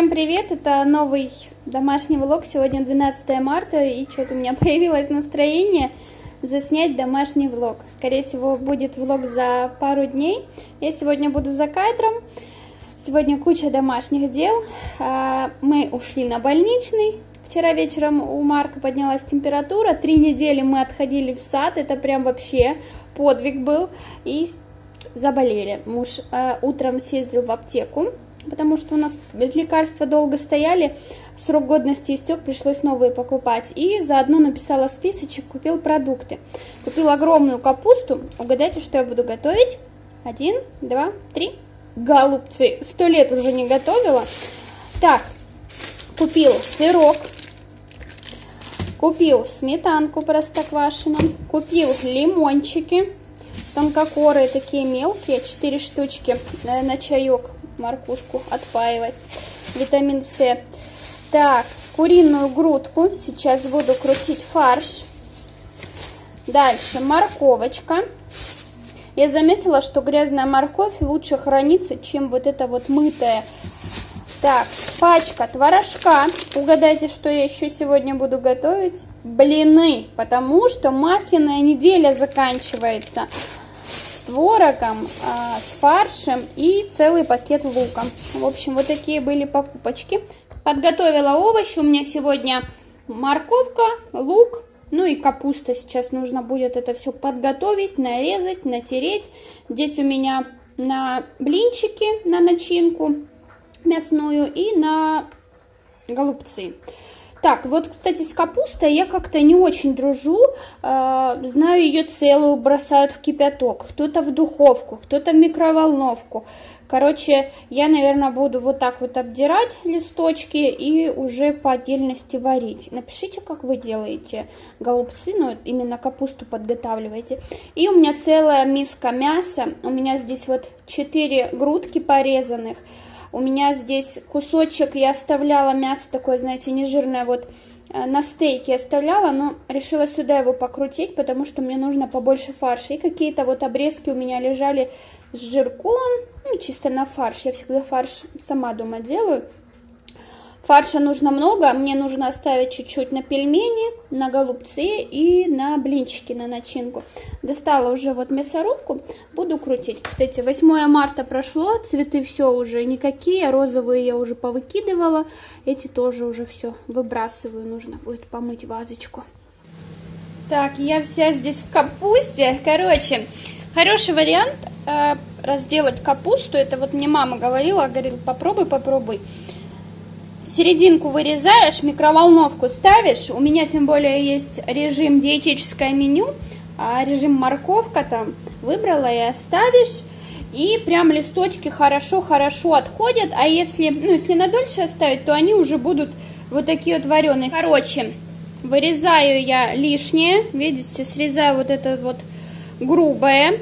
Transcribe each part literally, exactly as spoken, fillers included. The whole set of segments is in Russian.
Всем привет! Это новый домашний влог. Сегодня двенадцатое марта, и что-то у меня появилось настроение заснять домашний влог. Скорее всего, будет влог за пару дней. Я сегодня буду за кадром. Сегодня куча домашних дел. Мы ушли на больничный. Вчера вечером у Марка поднялась температура. Три недели мы отходили в сад. Это прям вообще подвиг был. И заболели. Муж утром съездил в аптеку, потому что у нас лекарства долго стояли, срок годности истек, пришлось новые покупать. И заодно написала списочек, купил продукты. Купил огромную капусту. Угадайте, что я буду готовить? Один, два, три. Голубцы. Сто лет уже не готовила. Так, купил сырок. Купил сметанку простоквашино. Купил лимончики. Тонкокорые, такие мелкие, четыре штучки на чаек. Моркушку отпаивать, витамин С. Так, куриную грудку, сейчас буду крутить фарш. Дальше морковочка. Я заметила, что грязная морковь лучше хранится, чем вот эта вот мытая. Так, пачка творожка. Угадайте, что я еще сегодня буду готовить? Блины, потому что масляная неделя заканчивается. С творогом, а, с фаршем и целый пакет лука. В общем, вот такие были покупочки. Подготовила овощи. У меня сегодня морковка, лук, ну и капуста. Сейчас нужно будет это все подготовить, нарезать, натереть. Здесь у меня на блинчики, на начинку мясную и на голубцы. Так, вот, кстати, с капустой я как-то не очень дружу. Э, знаю, ее целую бросают в кипяток. Кто-то в духовку, кто-то в микроволновку. Короче, я, наверное, буду вот так вот обдирать листочки и уже по отдельности варить. Напишите, как вы делаете голубцы, ну, именно капусту подготавливаете. И у меня целая миска мяса. У меня здесь вот четыре грудки порезанных. У меня здесь кусочек, я оставляла мясо такое, знаете, нежирное, вот на стейке оставляла, но решила сюда его покрутить, потому что мне нужно побольше фарша. И какие-то вот обрезки у меня лежали с жирком, ну, чисто на фарш. Я всегда фарш сама дома делаю. Фарша нужно много, мне нужно оставить чуть-чуть на пельмени, на голубцы и на блинчики, на начинку. Достала уже вот мясорубку, буду крутить. Кстати, восьмое марта прошло, цветы все уже никакие, розовые я уже повыкидывала, эти тоже уже все выбрасываю, нужно будет помыть вазочку. Так, я вся здесь в капусте, короче, хороший вариант э, разделать капусту, это вот мне мама говорила, говорила, попробуй, попробуй. Серединку вырезаешь, микроволновку ставишь. У меня тем более есть режим диетическое меню, а режим морковка там выбрала и оставишь. И прям листочки хорошо-хорошо отходят. А если, ну, если на дольше оставить, то они уже будут вот такие вот вареные. Короче, вырезаю я лишнее. Видите, срезаю вот это вот грубое.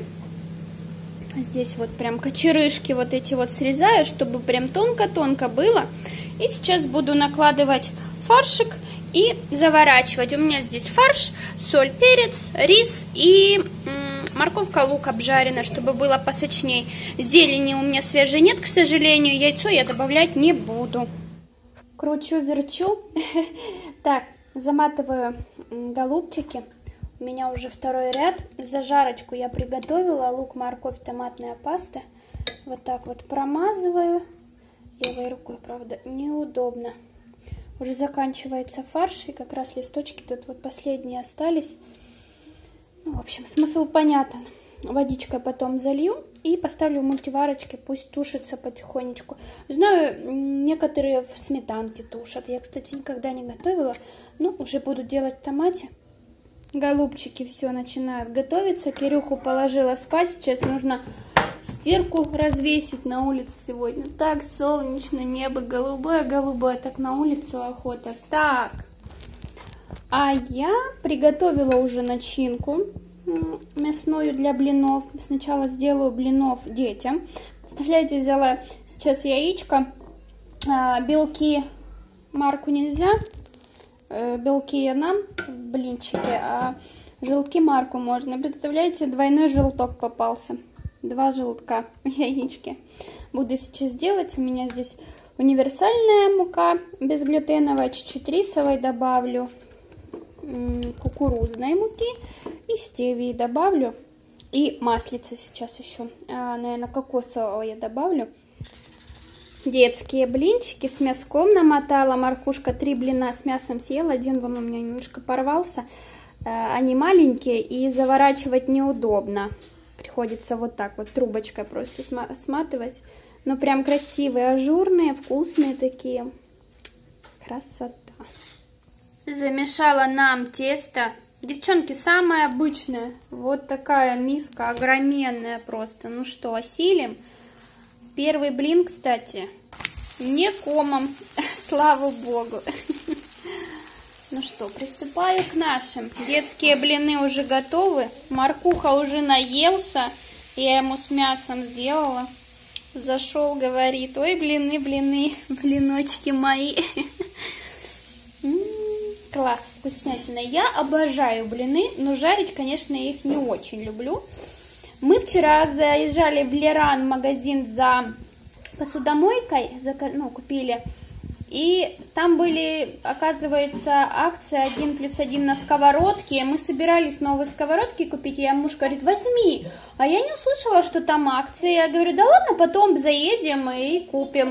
Здесь вот прям кочерышки вот эти вот срезаю, чтобы прям тонко-тонко было. И сейчас буду накладывать фаршик и заворачивать. У меня здесь фарш, соль, перец, рис и морковка, лук обжарена, чтобы было посочней. Зелени у меня свежей нет, к сожалению. Яйцо я добавлять не буду. Кручу-верчу. Так, заматываю голубчики. У меня уже второй ряд. Зажарочку я приготовила. Лук, морковь, томатная паста. Вот так вот промазываю. Левой рукой, правда, неудобно. Уже заканчивается фарш, и как раз листочки тут вот последние остались. Ну, в общем, смысл понятен. Водичкой потом залью и поставлю в мультиварочке, пусть тушится потихонечку. Знаю, некоторые в сметанке тушат. Я, кстати, никогда не готовила, но уже буду делать в томате. Голубчики все начинают готовиться. Кирюху положила спать, сейчас нужно стирку развесить. На улице сегодня так солнечно, небо голубое-голубое, так на улицу охота. Так, а я приготовила уже начинку мясную для блинов. Сначала сделаю блинов детям. Представляете, взяла сейчас яичко, белки Марку нельзя, белки нам в блинчике, а желтки Марку можно. Представляете, двойной желток попался. Два желтка в яичке. Буду сейчас делать. У меня здесь Универсальная мука безглютеновая, чуть-чуть рисовой добавлю, кукурузной муки и стевии добавлю. И маслица сейчас еще, а, наверное, кокосового я добавлю. Детские блинчики с мяском намотала. Маркушка три блина с мясом съела. Один вон у меня немножко порвался. Они маленькие и заворачивать неудобно. Приходится вот так вот трубочкой просто сматывать. Но прям красивые, ажурные, вкусные такие. Красота. Замешала нам тесто. Девчонки, самое обычное. Вот такая миска, огроменная просто. Ну что, осилим? Первый блин, кстати, не комом, слава богу. Ну что, приступаю к нашим. Детские блины уже готовы. Маркуха уже наелся. Я ему с мясом сделала. Зашел, говорит: ой, блины, блины, блиночки мои. Класс, вкуснятина. Я обожаю блины, но жарить, конечно, я их не очень люблю. Мы вчера заезжали в Леран, в магазин за посудомойкой, ну, купили. И там были, оказывается, акция один плюс один на сковородке. Мы собирались новые сковородки купить, и муж говорит: возьми. А я не услышала, что там акция. Я говорю: да ладно, потом заедем и купим.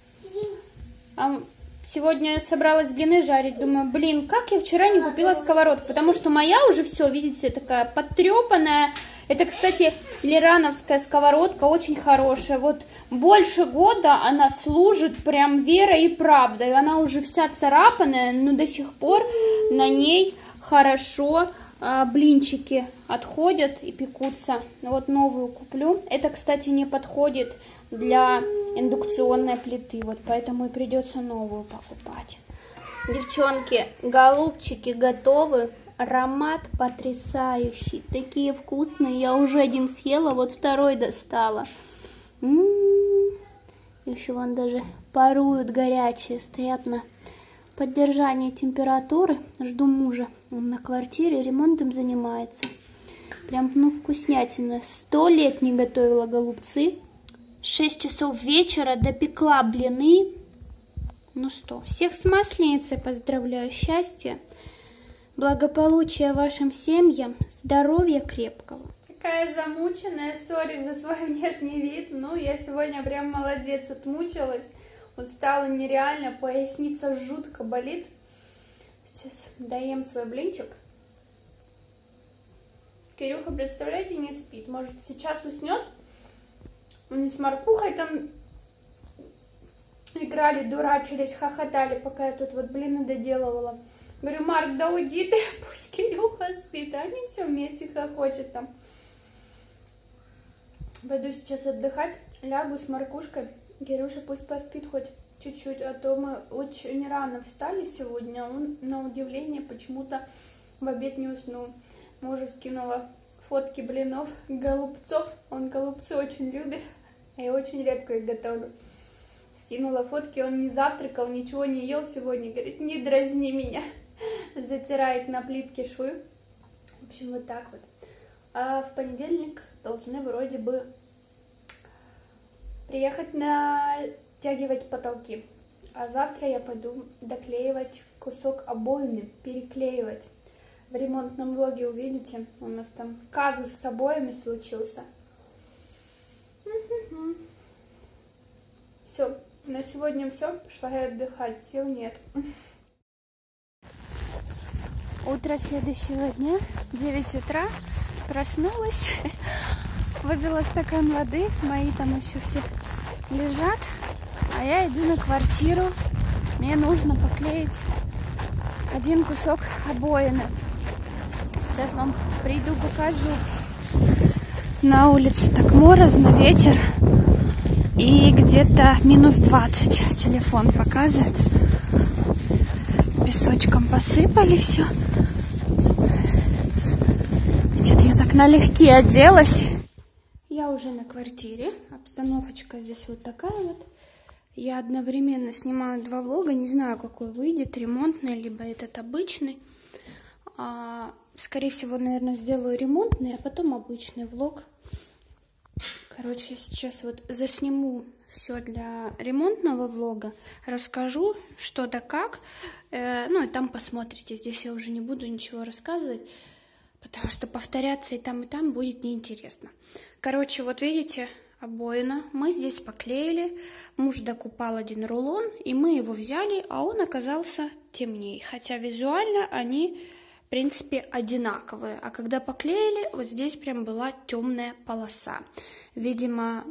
А сегодня собралась блины жарить. Думаю, блин, как я вчера не купила сковородку. Потому что моя уже все, видите, такая потрепанная. Это, кстати, лерановская сковородка, очень хорошая. Вот больше года она служит прям верой и правдой. Она уже вся царапанная, но до сих пор на ней хорошо а, блинчики отходят и пекутся. Вот новую куплю. Это, кстати, не подходит для индукционной плиты, вот поэтому и придется новую покупать. Девчонки, голубчики готовы. Аромат потрясающий, такие вкусные. Я уже один съела, вот второй достала. М-м-м. Еще вон даже паруют горячие, стоят на поддержании температуры. Жду мужа, он на квартире ремонтом занимается. Прям, ну, вкуснятина. Сто лет не готовила голубцы. Шесть часов вечера допекла блины. Ну что, всех с Масленицей поздравляю, счастья, благополучия вашим семьям, здоровья крепкого. Какая замученная, сори за свой внешний вид. Ну, я сегодня прям молодец, отмучилась. Устала нереально, поясница жутко болит. Сейчас доем свой блинчик. Кирюха, представляете, не спит. Может, сейчас уснет? Они с Маркухой там играли, дурачились, хохотали, пока я тут вот блины доделывала. Говорю: Марк, да уйди ты, пусть Кирюха спит. А они все вместе хохочут там. Пойду сейчас отдыхать, лягу с Маркушкой. Кирюша пусть поспит хоть чуть-чуть, а то мы очень рано встали сегодня. Он, на удивление, почему-то в обед не уснул. Мужу скинула фотки блинов, голубцов. Он голубцы очень любит, а я очень редко их готовлю. Скинула фотки, он не завтракал, ничего не ел сегодня. Говорит: не дразни меня. Затирает на плитке швы. В общем, вот так вот. А в понедельник должны вроде бы приехать натягивать потолки. А завтра я пойду доклеивать кусок обоями, переклеивать. В ремонтном влоге увидите, у нас там казус с обоями случился. Все, на сегодня все. Пошла я отдыхать, сил нет. Утро следующего дня, девять утра, проснулась, выпила стакан воды, мои там еще все лежат, а я иду на квартиру, мне нужно поклеить один кусок обоины. Сейчас вам приду, покажу. На улице так морозно, ветер, и где-то минус двадцать телефон показывает. Песочком посыпали все. Что-то я так налегке оделась. Я уже на квартире. Обстановочка здесь вот такая вот. Я одновременно снимаю два влога. Не знаю, какой выйдет. Ремонтный, либо этот обычный. А, скорее всего, наверное, сделаю ремонтный, а потом обычный влог. Короче, сейчас вот засниму все для ремонтного влога. Расскажу, что да как. Э, ну и там посмотрите. Здесь я уже не буду ничего рассказывать, потому что повторяться и там, и там будет неинтересно. Короче, вот видите, обоина. Мы здесь поклеили. Муж докупал один рулон, и мы его взяли, а он оказался темнее. Хотя визуально они, в принципе, одинаковые. А когда поклеили, вот здесь прям была темная полоса. Видимо,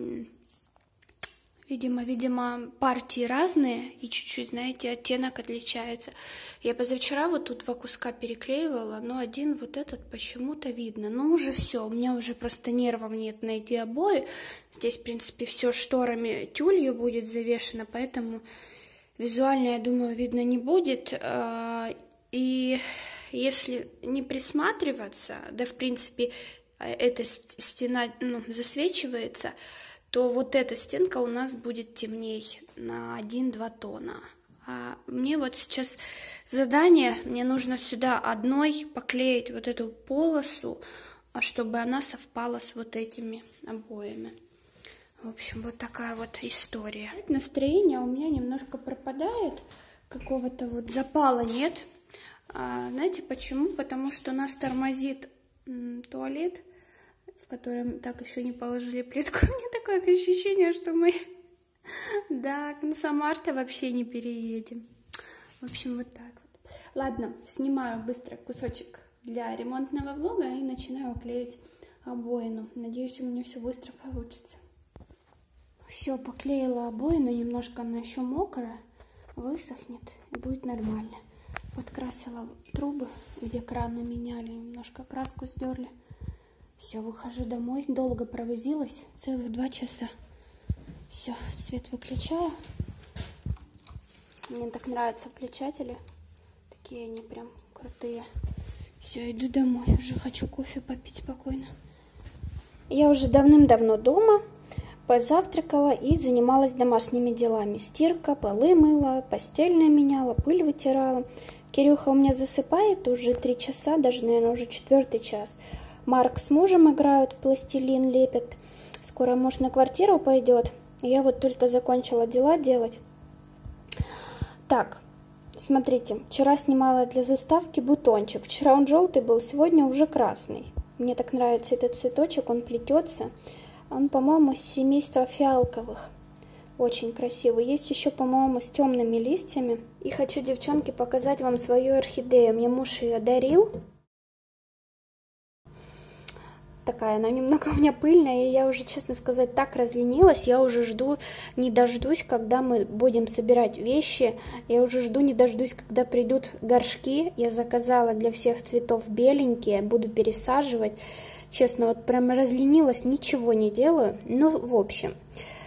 видимо, видимо, партии разные, и чуть-чуть, знаете, оттенок отличается. Я позавчера вот тут два куска переклеивала, но один вот этот почему-то видно. Ну, уже все, у меня уже просто нервов нет на эти обои. Здесь, в принципе, все шторами тюлью будет завешено, поэтому визуально, я думаю, видно не будет. И если не присматриваться, да, в принципе, эта стена, ну, засвечивается, то вот эта стенка у нас будет темнее на один-два тона. А мне вот сейчас задание, мне нужно сюда одной поклеить вот эту полосу, чтобы она совпала с вот этими обоями. В общем, вот такая вот история. Настроение у меня немножко пропадает, какого-то вот запала нет. А, знаете почему? Потому что нас тормозит м, туалет, в котором так еще не положили плитку. У меня такое ощущение, что мы до конца марта вообще не переедем. В общем, вот так вот. Ладно, снимаю быстро кусочек для ремонтного влога и начинаю клеить обоину. Надеюсь, у меня все быстро получится. Все, поклеила обоину, немножко она еще мокрая, высохнет и будет нормально. Подкрасила трубы, где краны меняли, немножко краску сдерли. Все, выхожу домой, долго провозилась, целых два часа. Все, свет выключаю. Мне так нравятся включатели, такие они прям крутые. Все, иду домой, уже хочу кофе попить спокойно. Я уже давным-давно дома, позавтракала и занималась домашними делами. Стирка, полы мыла, постельное меняла, пыль вытирала. Кирюха у меня засыпает уже три часа, даже, наверное, уже четвертый час. Марк с мужем играют в пластилин, лепят. Скоро муж на квартиру пойдет. Я вот только закончила дела делать. Так, смотрите, вчера снимала для заставки бутончик. Вчера он желтый был, сегодня уже красный. Мне так нравится этот цветочек, он плетется. Он, по-моему, из семейства фиалковых. Очень красивый. Есть еще, по-моему, с темными листьями. И хочу, девчонки, показать вам свою орхидею. Мне муж ее дарил. Такая она немного у меня пыльная, и я уже, честно сказать, так разленилась. Я уже жду, не дождусь, когда мы будем собирать вещи. Я уже жду, не дождусь, когда придут горшки. Я заказала для всех цветов беленькие, буду пересаживать. Честно, вот прям разленилась, ничего не делаю. Ну, в общем,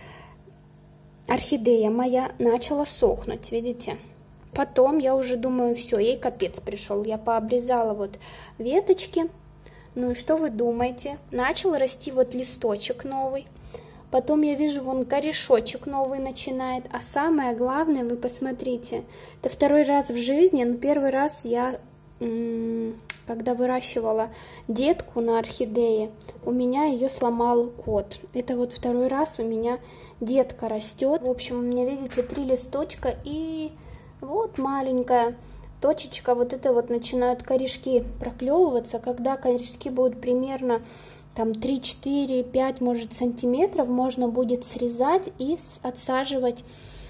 орхидея моя начала сохнуть, видите? Потом я уже думаю, все, ей капец пришел. Я пообрезала вот веточки. Ну и что вы думаете? Начал расти вот листочек новый. Потом я вижу, вон корешочек новый начинает. А самое главное, вы посмотрите, это второй раз в жизни, но первый раз я, когда выращивала детку на орхидее, у меня ее сломал кот. Это вот второй раз у меня детка растет. В общем, у меня, видите, три листочка и вот маленькая точечка, вот это вот начинают корешки проклевываться. Когда корешки будут примерно там три, четыре, пять, может, сантиметров, можно будет срезать и отсаживать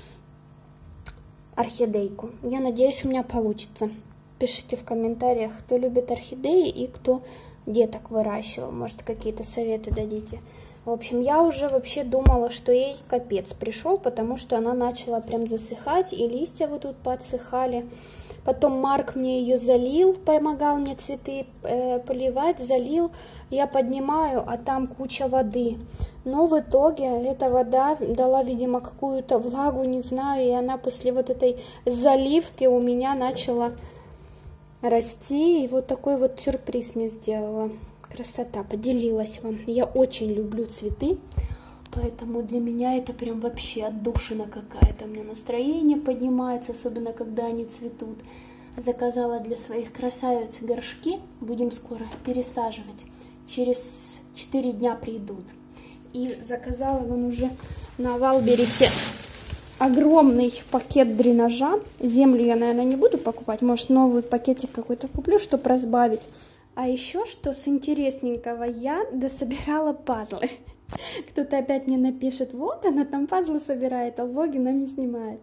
орхидейку. Я надеюсь, у меня получится. Пишите в комментариях, кто любит орхидеи и кто деток выращивал. Может, какие-то советы дадите. В общем, я уже вообще думала, что ей капец пришел, потому что она начала прям засыхать, и листья вот тут подсыхали. Потом Марк мне ее залил, помогал мне цветы э, поливать, залил. Я поднимаю, а там куча воды. Но в итоге эта вода дала, видимо, какую-то влагу, не знаю. И она после вот этой заливки у меня начала расти. И вот такой вот сюрприз мне сделала. Красота, поделилась вам. Я очень люблю цветы. Поэтому для меня это прям вообще отдушина какая-то. У меня настроение поднимается, особенно когда они цветут. Заказала для своих красавиц горшки. Будем скоро пересаживать. Через четыре дня придут. И заказала вон уже на Валбересе огромный пакет дренажа. Землю я, наверное, не буду покупать. Может, новый пакетик какой-то куплю, чтобы разбавить. А еще, что с интересненького, я дособирала пазлы. Кто-то опять мне напишет, вот она там пазлы собирает, а влоги нам не снимает.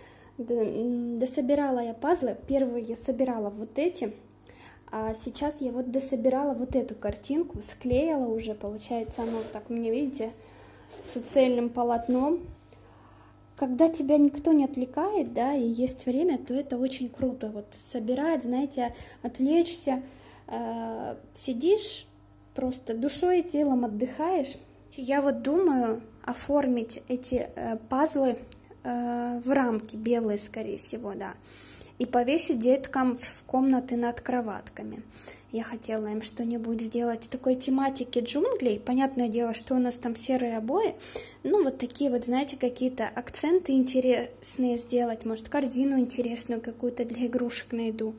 Дособирала я пазлы. Первые я собирала вот эти. А сейчас я вот дособирала вот эту картинку. Склеила уже, получается, оно так у меня, видите, с цельным полотном. Когда тебя никто не отвлекает, да, и есть время, то это очень круто. Вот собирать, знаете, отвлечься. Сидишь, просто душой и телом отдыхаешь. Я вот думаю оформить эти э, пазлы э, в рамки, белые, скорее всего, да, и повесить деткам в комнаты над кроватками. Я хотела им что-нибудь сделать такой тематики джунглей. Понятное дело, что у нас там серые обои. Ну, вот такие вот, знаете, какие-то акценты интересные сделать. Может, корзину интересную какую-то для игрушек найду.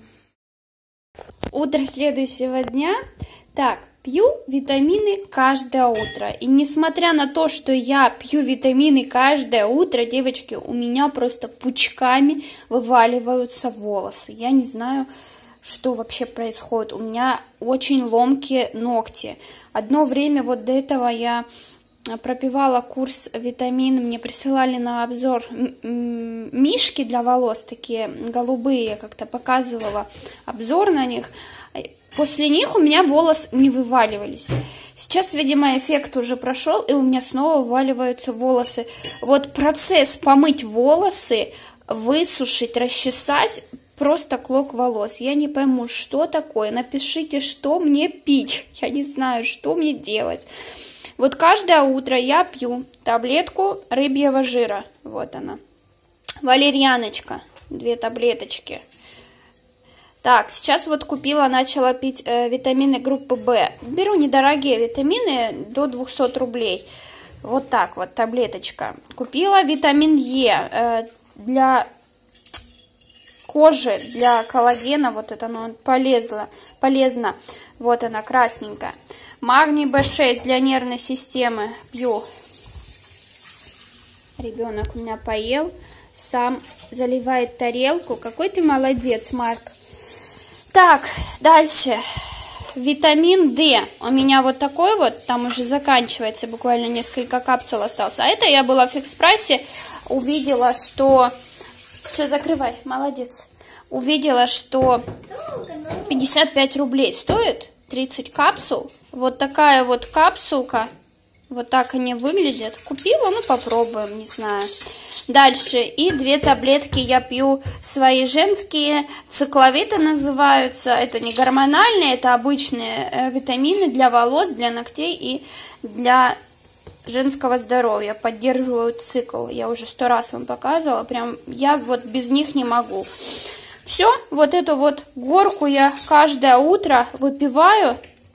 Утро следующего дня. Так, пью витамины каждое утро. И несмотря на то, что я пью витамины каждое утро, девочки, у меня просто пучками вываливаются волосы. Я не знаю, что вообще происходит. У меня очень ломкие ногти. Одно время вот до этого я пропивала курс витамин, мне присылали на обзор мишки для волос, такие голубые, я как-то показывала обзор на них. После них у меня волосы не вываливались. Сейчас, видимо, эффект уже прошел, и у меня снова вываливаются волосы. Вот процесс помыть волосы, высушить, расчесать, просто клок волос. Я не пойму, что такое. Напишите, что мне пить. Я не знаю, что мне делать. Вот каждое утро я пью таблетку рыбьего жира. Вот она. Валерьяночка. Две таблеточки. Так, сейчас вот купила, начала пить э, витамины группы В. Беру недорогие витамины до двухсот рублей. Вот так вот таблеточка. Купила витамин Е э, для кожи, для коллагена. Вот это оно полезно. полезно. Вот она, красненькая. Магний Б шесть для нервной системы пью. Ребенок у меня поел, сам заливает тарелку. Какой ты молодец, Марк. Так, дальше. Витамин D. У меня вот такой вот, там уже заканчивается, буквально несколько капсул осталось. А это я была в фикс-прайсе, увидела, что... Все, закрывай, молодец. Увидела, что пятьдесят пять рублей стоит, тридцать капсул. Вот такая вот капсулка. Вот так они выглядят. Купила, ну попробуем, не знаю. Дальше. И две таблетки я пью свои женские. Цикловиты называются. Это не гормональные, это обычные э, витамины для волос, для ногтей и для женского здоровья. Поддерживают цикл. Я уже сто раз вам показывала. Прям я вот без них не могу. Все. Вот эту вот горку я каждое утро выпиваю.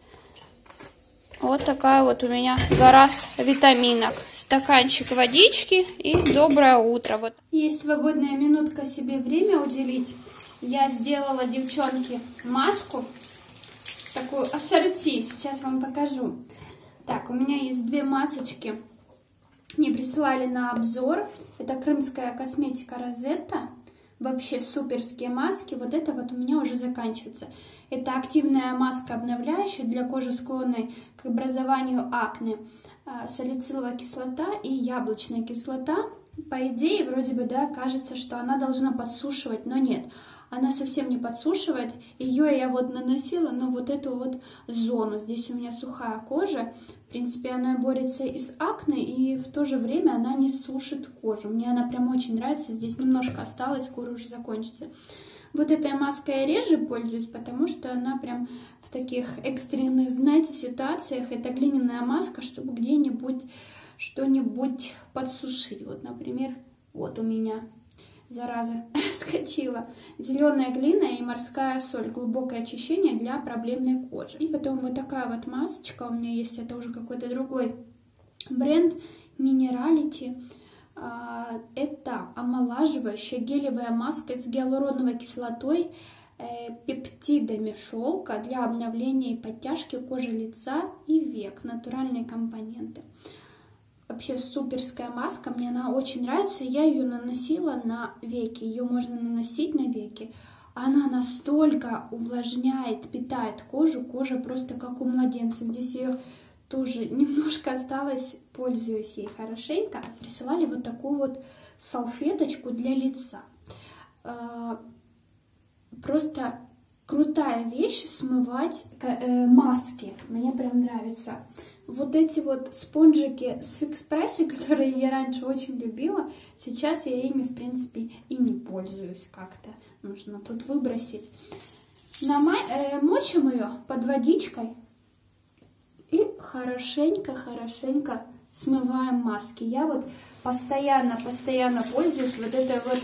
Вот такая вот у меня гора витаминок. Стаканчик водички и доброе утро. Вот. Есть свободная минутка себе время уделить. Я сделала, девчонки, маску. Такую ассорти. Сейчас вам покажу. Так, у меня есть две масочки. Мне присылали на обзор. Это крымская косметика Розетта. Вообще суперские маски. Вот это вот у меня уже заканчивается. Это активная маска обновляющая для кожи, склонной к образованию акне. Салициловая кислота и яблочная кислота. По идее, вроде бы, да, кажется, что она должна подсушивать, но нет. Она совсем не подсушивает. Ее я вот наносила на вот эту вот зону. Здесь у меня сухая кожа. В принципе, она борется и с акне, и в то же время она не сушит кожу. Мне она прям очень нравится. Здесь немножко осталось, скоро уже закончится. Вот этой маской я реже пользуюсь, потому что она прям в таких экстренных, знаете, ситуациях. Это глиняная маска, чтобы где-нибудь что-нибудь подсушить. Вот, например, вот у меня, зараза, вскочила. Зеленая глина и морская соль. Глубокое очищение для проблемной кожи. И потом вот такая вот масочка у меня есть. Это уже какой-то другой бренд. Minerality. Это омолаживающая гелевая маска с гиалуроновой кислотой, э, пептидами шелка для обновления и подтяжки кожи лица и век. Натуральные компоненты. Вообще суперская маска, мне она очень нравится. Я ее наносила на веки, ее можно наносить на веки. Она настолько увлажняет, питает кожу, кожа просто как у младенца. Здесь ее тоже немножко осталось, пользуюсь ей хорошенько. Присылали вот такую вот салфеточку для лица. Просто крутая вещь смывать маски, мне прям нравится. Вот эти вот спонжики с Fix Price, которые я раньше очень любила, сейчас я ими, в принципе, и не пользуюсь как-то. Нужно тут выбросить. Намай, э, мочим ее под водичкой и хорошенько-хорошенько смываем маски. Я вот постоянно-постоянно пользуюсь вот этой вот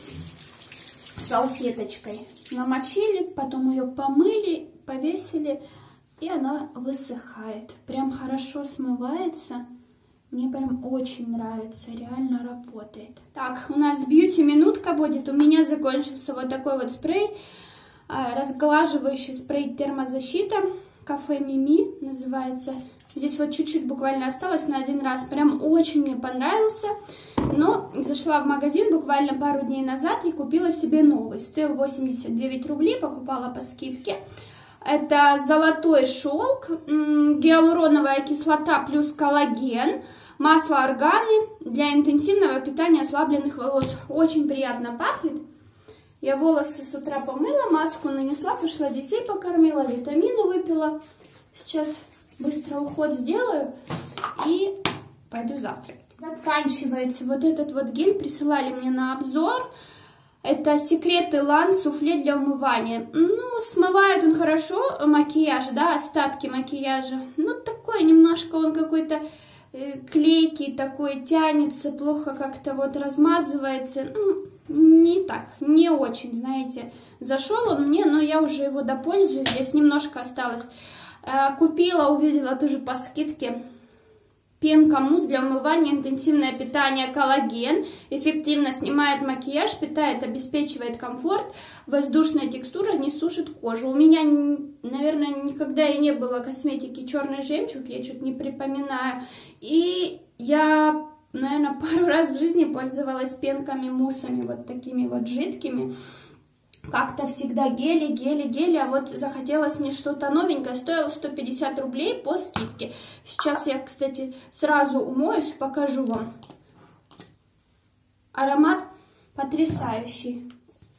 салфеточкой. Намочили, потом ее помыли, повесили. И она высыхает. Прям хорошо смывается. Мне прям очень нравится. Реально работает. Так, у нас бьюти-минутка будет. У меня закончился вот такой вот спрей. Разглаживающий спрей термозащита. Кафе Мими называется. Здесь вот чуть-чуть буквально осталось на один раз. Прям очень мне понравился. Но зашла в магазин буквально пару дней назад и купила себе новый. Стоил восемьдесят девять рублей. Покупала по скидке. Это золотой шелк, гиалуроновая кислота плюс коллаген, масло органы для интенсивного питания ослабленных волос. Очень приятно пахнет. Я волосы с утра помыла, маску нанесла, пошла детей покормила, витамины выпила. Сейчас быстро уход сделаю и пойду завтракать. Заканчивается вот этот вот гель, присылали мне на обзор. Это секреты Лан суфле для умывания. Ну, смывает он хорошо макияж, да, остатки макияжа. Ну, такой немножко он какой-то э, клейкий, такой тянется, плохо как-то вот размазывается. Ну, не так, не очень, знаете. Зашел он мне, но я уже его допользуюсь. Здесь немножко осталось. Э, купила, увидела тоже по скидке. Пенка мусс для умывания, интенсивное питание, коллаген, эффективно снимает макияж, питает, обеспечивает комфорт, воздушная текстура, не сушит кожу. У меня, наверное, никогда и не было косметики черный жемчуг, я что-то не припоминаю. И я, наверное, пару раз в жизни пользовалась пенками, муссами, вот такими вот жидкими. Как-то всегда гели, гели, гели, а вот захотелось мне что-то новенькое, стоило сто пятьдесят рублей по скидке. Сейчас я, кстати, сразу умоюсь, покажу вам. Аромат потрясающий.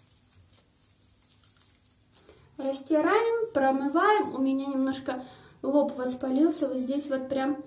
Растираем, промываем. У меня немножко лоб воспалился, вот здесь вот прям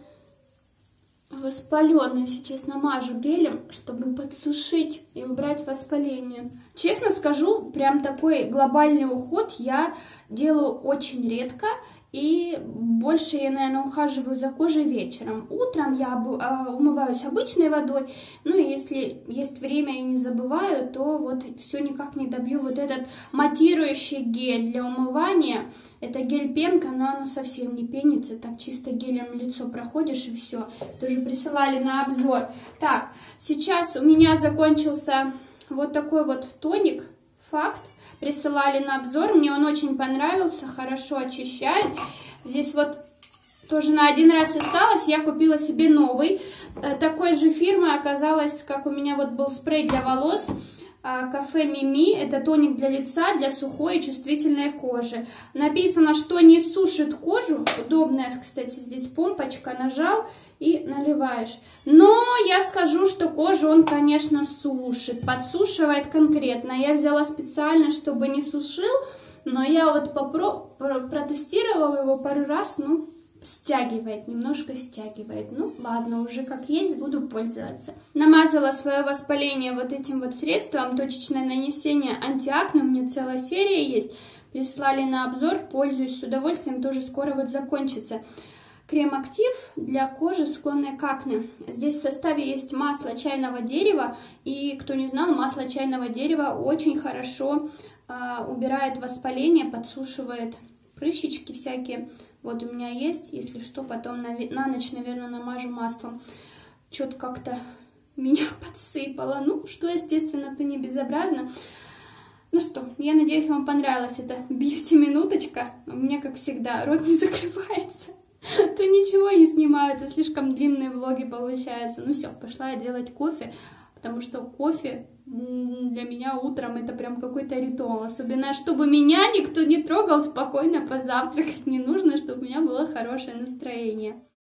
воспаленный. Сейчас намажу гелем, чтобы подсушить и убрать воспаление. Честно скажу, прям такой глобальный уход я делаю очень редко. И больше я, наверное, ухаживаю за кожей вечером. Утром я умываюсь обычной водой. Ну и если есть время и не забываю, то вот все никак не добью вот этот матирующий гель для умывания. Это гель пенка, но оно совсем не пенится. Так чисто гелем лицо проходишь и все. Тоже присылали на обзор. Так, сейчас у меня закончился вот такой вот тоник. Факт. Присылали на обзор, мне он очень понравился, хорошо очищает. Здесь вот тоже на один раз осталось, я купила себе новый. Такой же фирмы оказалось, как у меня вот был спрей для волос. Кафе Мими, это тоник для лица, для сухой и чувствительной кожи. Написано, что не сушит кожу. Удобная, кстати, здесь помпочка, нажал и наливаешь. Но я скажу, что кожу он, конечно, сушит, подсушивает конкретно. Я взяла специально, чтобы не сушил, но я вот попро протестировала его пару раз, ну, стягивает, немножко стягивает. Ну, ладно, уже как есть, буду пользоваться. Намазала свое воспаление вот этим вот средством, точечное нанесение антиакне, у меня целая серия есть. Прислали на обзор, пользуюсь с удовольствием, тоже скоро вот закончится. Крем-актив для кожи, склонной к акне. Здесь в составе есть масло чайного дерева. И, кто не знал, масло чайного дерева очень хорошо э, убирает воспаление, подсушивает прыщички всякие. Вот у меня есть, если что, потом на, на ночь, наверное, намажу маслом. Что-то как-то меня подсыпало. Ну, что, естественно, то не безобразно. Ну что, я надеюсь, вам понравилась эта бьюти-минуточка. У меня, как всегда, рот не закрывается. то ничего не снимаю, это слишком длинные влоги получаются. Ну все, пошла я делать кофе, потому что кофе для меня утром это прям какой-то ритуал. Особенно, чтобы меня никто не трогал, спокойно позавтракать не нужно, чтобы у меня было хорошее настроение.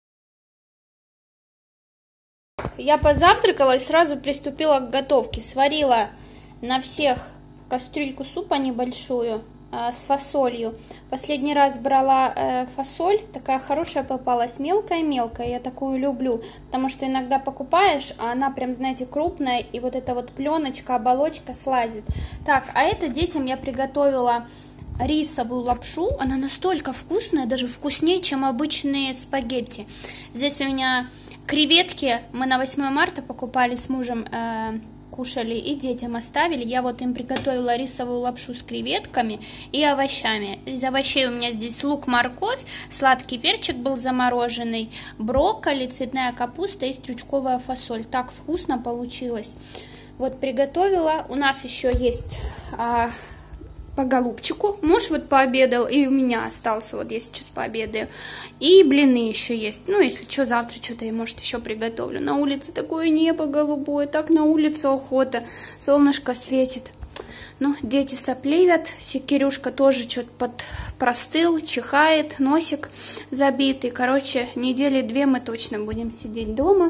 Я позавтракала и сразу приступила к готовке. Сварила на всех кастрюльку супа небольшую э, с фасолью. Последний раз брала э, фасоль, такая хорошая попалась, мелкая-мелкая, я такую люблю, потому что иногда покупаешь, а она прям, знаете, крупная, и вот эта вот пленочка, оболочка слазит. Так, а это детям я приготовила рисовую лапшу, она настолько вкусная, даже вкуснее, чем обычные спагетти. Здесь у меня креветки, мы на восьмое марта покупали с мужем, э, кушали и детям оставили. Я вот им приготовила рисовую лапшу с креветками и овощами. Из овощей у меня здесь лук, морковь, сладкий перчик был замороженный, брокколи, цветная капуста и стручковая фасоль. Так вкусно получилось. Вот приготовила. У нас еще есть... А, по голубчику. Муж вот пообедал, и у меня остался, вот я сейчас пообедаю. И блины еще есть. Ну, если что, завтра что-то я, может, еще приготовлю. На улице такое небо голубое, так на улице охота. Солнышко светит. Ну, дети сопливят. Кирюшка тоже что-то простыл, чихает, носик забитый. Короче, недели две мы точно будем сидеть дома.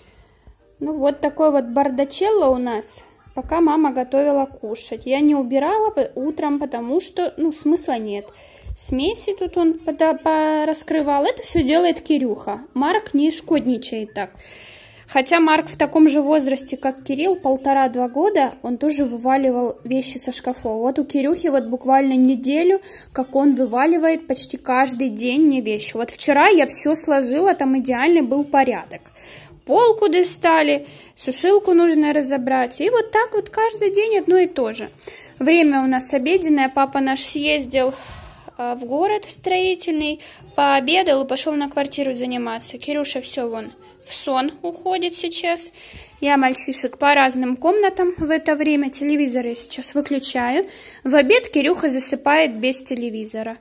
Ну, вот такой вот бардачелло у нас. Пока мама готовила кушать. Я не убирала утром, потому что, ну, смысла нет. Смеси тут он раскрывал. Это все делает Кирюха. Марк не шкодничает так. Хотя Марк в таком же возрасте, как Кирилл, полтора-два года, он тоже вываливал вещи со шкафов. Вот у Кирюхи вот буквально неделю, как он вываливает почти каждый день мне вещи. Вот вчера я все сложила, там идеальный был порядок. Полку достали, сушилку нужно разобрать. И вот так вот каждый день одно и то же. Время у нас обеденное. Папа наш съездил в город в строительный, пообедал и пошел на квартиру заниматься. Кирюша все вон в сон уходит сейчас. Я мальчишек по разным комнатам в это время. Телевизор я сейчас выключаю. В обед Кирюха засыпает без телевизора.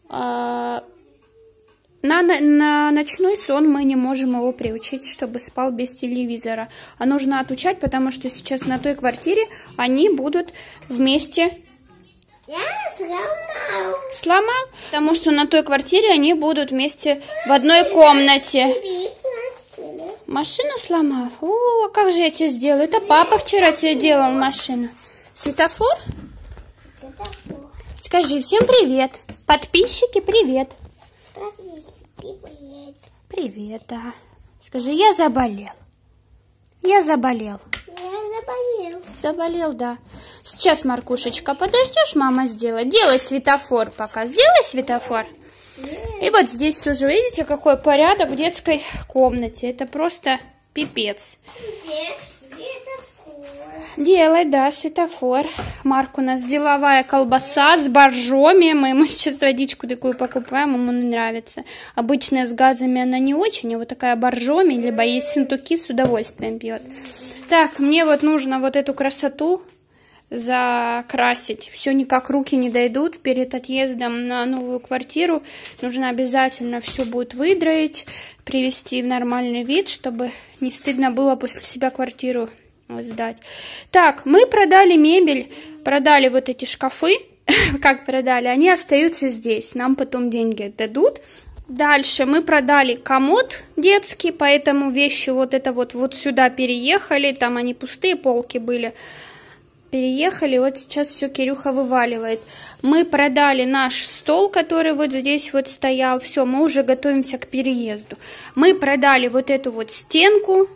На, на, на ночной сон мы не можем его приучить, чтобы спал без телевизора. А нужно отучать, потому что сейчас на той квартире они будут вместе... Я сломал. Сломал? Потому что на той квартире они будут вместе в одной комнате. Машину сломал? О, как же я тебе сделаю? Это папа вчера тебе делал машину. Светофор? Светофор. Скажи всем привет. Подписчики, привет. Привет. Привет, да. Скажи, я заболел. Я заболел. Я заболел. Заболел, да. Сейчас, Маркушечка, подождешь, мама сделает. Делай светофор пока. Сделай светофор. Нет. И вот здесь тоже, видите, какой порядок в детской комнате. Это просто пипец. Где светофор? Делай, да, светофор. Марк у нас деловая колбаса с боржоми. Мы ему сейчас водичку такую покупаем, ему не нравится. Обычная с газами она не очень, а вот такая боржоми, либо есть синтуки, с удовольствием пьет. Так, мне вот нужно вот эту красоту закрасить. Все никак руки не дойдут. Перед отъездом на новую квартиру нужно обязательно все будет выдроить, привести в нормальный вид, чтобы не стыдно было после себя квартиру сдать. Так, мы продали мебель, продали вот эти шкафы. Как продали? Они остаются здесь. Нам потом деньги отдадут. Дальше мы продали комод детский, поэтому вещи вот это вот, вот сюда переехали. Там они пустые полки были. Переехали, вот сейчас все Кирюха вываливает. Мы продали наш стол, который вот здесь вот стоял. Все, мы уже готовимся к переезду. Мы продали вот эту вот стенку.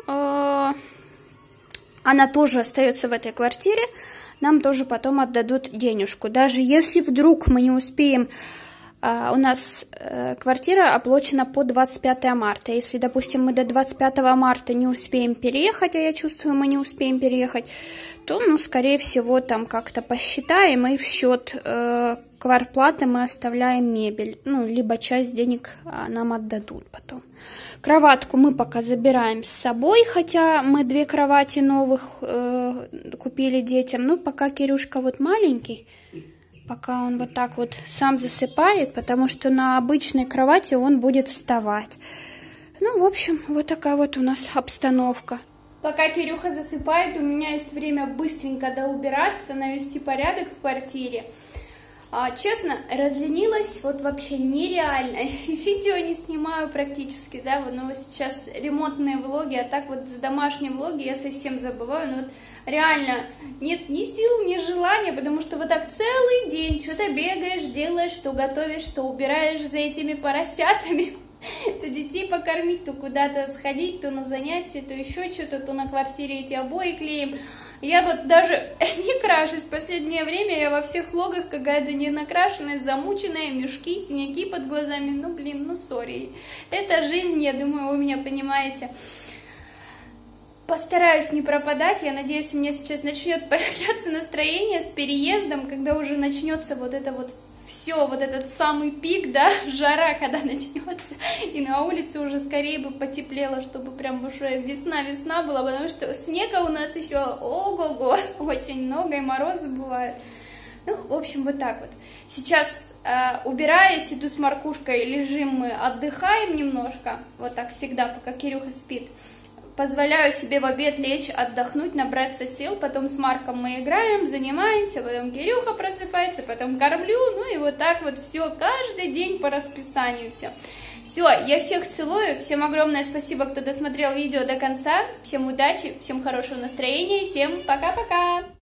Она тоже остается в этой квартире. Нам тоже потом отдадут денежку. Даже если вдруг мы не успеем... Uh, у нас uh, квартира оплачена по двадцать пятое марта. Если, допустим, мы до двадцать пятого марта не успеем переехать, а я чувствую, мы не успеем переехать, то, ну, скорее всего, там как-то посчитаем, и в счет uh, квартплаты мы оставляем мебель. Ну, либо часть денег uh, нам отдадут потом. Кроватку мы пока забираем с собой, хотя мы две кровати новых uh, купили детям. Ну, пока Кирюшка вот маленький, Пока он вот так вот сам засыпает, потому что на обычной кровати он будет вставать. Ну, в общем, вот такая вот у нас обстановка. Пока Кирюха засыпает, у меня есть время быстренько доубираться, навести порядок в квартире. А, честно, разленилась вот вообще нереально. Видео не снимаю практически, да, но сейчас ремонтные влоги, а так вот за домашние влоги я совсем забываю. Но вот реально нет ни сил, ни желания, потому что вот так целый день что-то бегаешь, делаешь, что готовишь, что убираешь за этими поросятами. То детей покормить, то куда-то сходить, то на занятия, то еще что-то, то на квартире эти обои клеим. Я вот даже не крашусь. В последнее время я во всех влогах какая-то не накрашенная, замученная, мешки, синяки под глазами. Ну, блин, ну, сори. Это жизнь, я думаю, вы меня понимаете. Постараюсь не пропадать. Я надеюсь, у меня сейчас начнет появляться настроение с переездом, когда уже начнется вот это вот все, вот этот самый пик, да, жара, когда начнется, и на улице уже скорее бы потеплело, чтобы прям уже весна-весна была, потому что снега у нас еще ого-го, очень много, и морозы бывают. Ну, в общем, вот так вот. Сейчас э, убираюсь, иду с Маркушкой, лежим мы, отдыхаем немножко, вот так всегда, пока Кирюха спит. Позволяю себе в обед лечь, отдохнуть, набраться сил, потом с Марком мы играем, занимаемся, потом Кирюха просыпается, потом кормлю, ну и вот так вот все, каждый день по расписанию все. Все, я всех целую, всем огромное спасибо, кто досмотрел видео до конца, всем удачи, всем хорошего настроения, всем пока-пока!